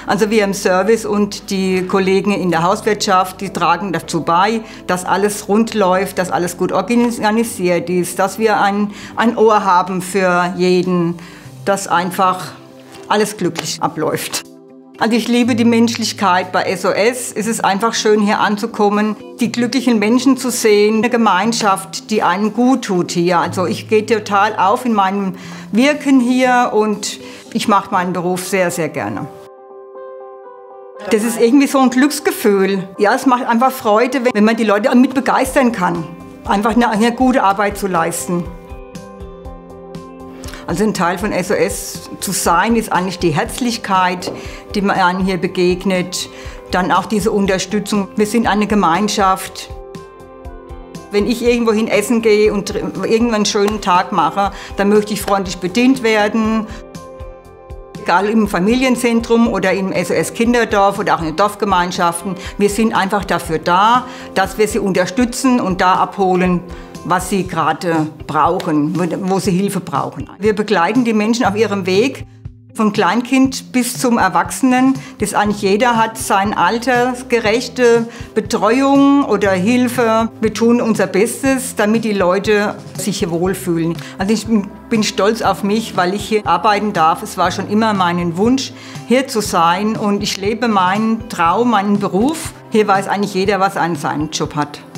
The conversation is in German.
Also wir im Service und die Kollegen in der Hauswirtschaft, die tragen dazu bei, dass alles rund läuft, dass alles gut organisiert ist, dass wir ein Ohr haben für jeden, dass einfach alles glücklich abläuft. Also ich liebe die Menschlichkeit bei SOS. Es ist einfach schön, hier anzukommen, die glücklichen Menschen zu sehen, eine Gemeinschaft, die einem gut tut hier. Also ich gehe total auf in meinem Wirken hier und ich mache meinen Beruf sehr, sehr gerne. Das ist irgendwie so ein Glücksgefühl. Ja, es macht einfach Freude, wenn man die Leute mit begeistern kann, einfach eine gute Arbeit zu leisten. Also ein Teil von SOS zu sein, ist eigentlich die Herzlichkeit, die man einem hier begegnet. Dann auch diese Unterstützung. Wir sind eine Gemeinschaft. Wenn ich irgendwohin essen gehe und irgendwann einen schönen Tag mache, dann möchte ich freundlich bedient werden. Egal im Familienzentrum oder im SOS Kinderdorf oder auch in den Dorfgemeinschaften. Wir sind einfach dafür da, dass wir sie unterstützen und da abholen, was sie gerade brauchen, wo sie Hilfe brauchen. Wir begleiten die Menschen auf ihrem Weg, vom Kleinkind bis zum Erwachsenen. Das eigentlich jeder hat seine altersgerechte Betreuung oder Hilfe. Wir tun unser Bestes, damit die Leute sich hier wohlfühlen. Also ich bin stolz auf mich, weil ich hier arbeiten darf. Es war schon immer mein Wunsch, hier zu sein und ich lebe meinen Traum, meinen Beruf. Hier weiß eigentlich jeder, was er an seinem Job hat.